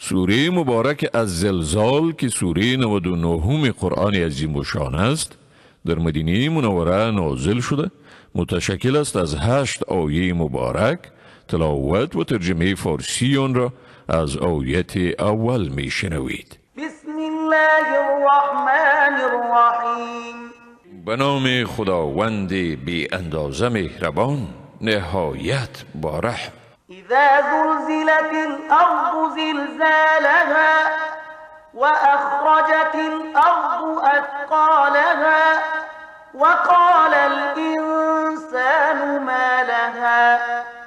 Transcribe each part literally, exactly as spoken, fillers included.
سوره مبارک از زلزال که سوره نود و نه قرآن عظیم و شان است در مدینه منوره نازل شده، متشکل است از هشت آیه مبارک. تلاوت و ترجمه فارسی آن را از آیت اول می شنوید. بسم الله الرحمن الرحیم. به نام خداوند بی اندازه مهربان، نهایت با رحم. اذا زلزلت الارض زلزالها واخرجت الارض اثقالها وقال الانسان ما لها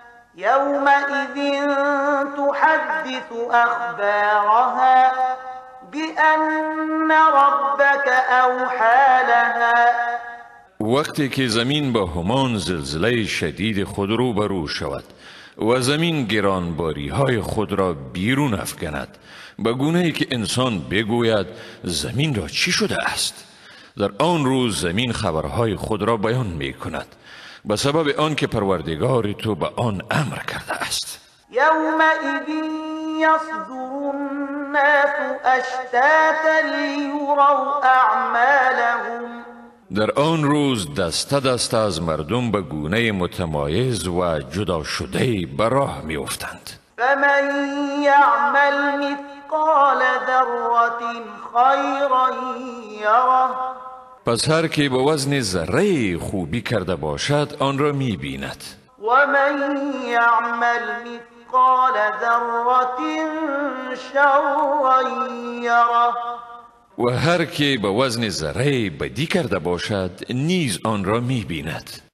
يومئذ تحدث اخبارها بأن ربك اوحى لها. وقتی که زمین با همان زلزله شدید خود رو برو شود و زمین گرانباری های خود را بیرون افکند، به گونه ای که انسان بگوید زمین را چی شده است، در آن روز زمین خبرهای خود را بیان می کند، به سبب آن که پروردگار تو به آن امر کرده است. یومئذ یصدر الناس اشتاتا لیروا اعمالهم. در آن روز دسته دسته از مردم به گونه متمایز و جدا شده به راه می افتند. فمن یعمل مثقال ذره خیرا یره. پس هر که به وزن ذره خوبی کرده باشد آن را می بیند. و من یعمل مثقال ذره شرا یره. و هر که به وزن ذره بدی کرده باشد نیز آن را می بیند.